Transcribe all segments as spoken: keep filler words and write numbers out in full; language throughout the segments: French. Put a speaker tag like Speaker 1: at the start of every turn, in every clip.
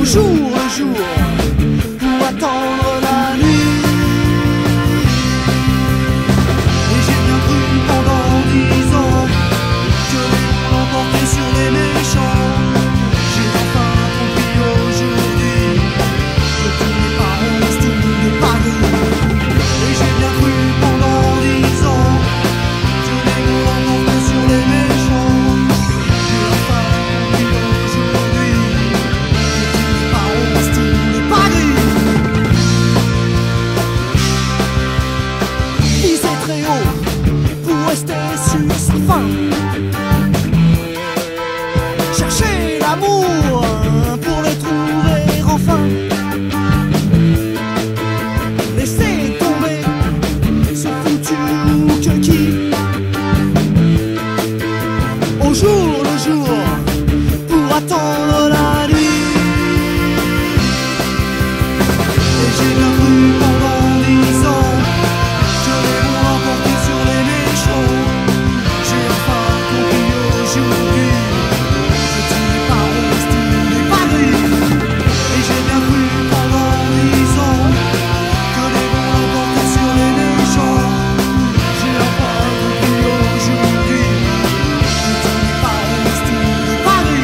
Speaker 1: au jour le jour pour attendre la nuit. Et j'ai bien cru pendant dix ans que les bons l'emportaient sur les méchants. J'ai enfin compris aujourd'hui que tout n'est pas rose, tout n'est pas gris. Et j'ai bien cru pendant dix ans que les bons l'emportaient sur les méchants. J'ai enfin compris aujourd'hui que tout n'est pas rose, tout n'est pas gris. Visez très haut pour rester sur sa fin. Cherchez l'amour pour le trouver enfin. Laissez tomber ce foutu que qui. Au jour le jour pour attendre la nuit. Et j'ai bien cru pendant dix ans que les bons l'emportaient sur les méchants. J'ai enfin compris aujourd'hui que tout n'est pas rose, tout n'est pas gris. Et j'ai bien cru pendant dix ans que les bons l'emportaient sur les méchants. J'ai enfin compris aujourd'hui que tout n'est pas rose, tout n'est pas gris.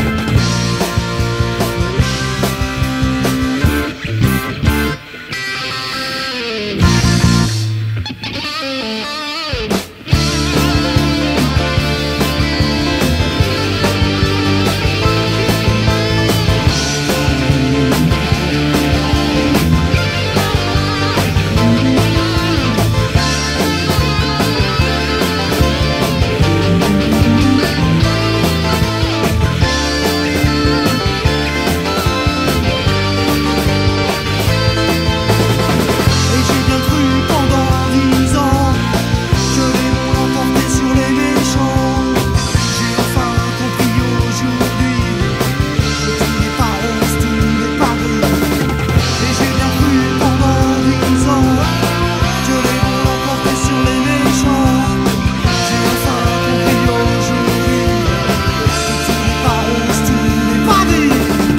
Speaker 1: Et j'ai bien cru pendant dix ans que les bons l'emportaient sur les méchants. J'ai enfin compris aujourd'hui que tout n'est pas rose, tout n'est pas gris. Et j'ai bien cru pendant dix ans que les bons l'emportaient sur les méchants. J'ai enfin compris aujourd'hui que tout n'est pas rose, tout n'est pas gris.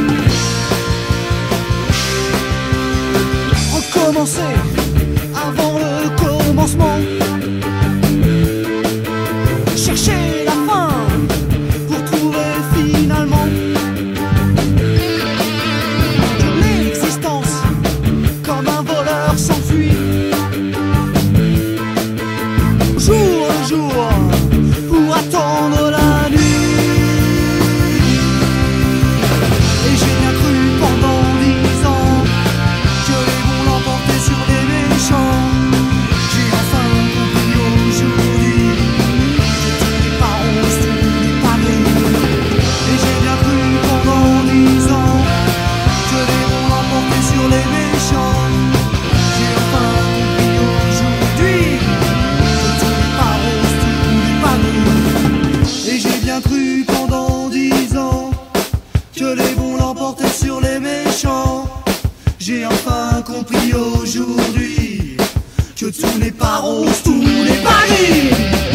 Speaker 1: Recommencer avant le commencement. Chercher la fin pour trouver finalement que l'existence comme un voleur s'enfuit. Jour le jour pour attendre la nuit. Et j'ai bien cru pendant dix ans que les bons l'emportaient sur les méchants. J'ai enfin compris aujourd'hui que tout n'est pas rose, tout n'est pas gris. Et j'ai bien cru pendant dix ans que les bons l'emportaient sur les méchants. J'ai enfin compris aujourd'hui que tout n'est pas rose, tout n'est pas gris. Et j'ai bien cru pendant dix ans que les bons l'emportaient sur les méchants. J'ai enfin compris aujourd'hui que tout n'est pas rose, tout n'est pas gris.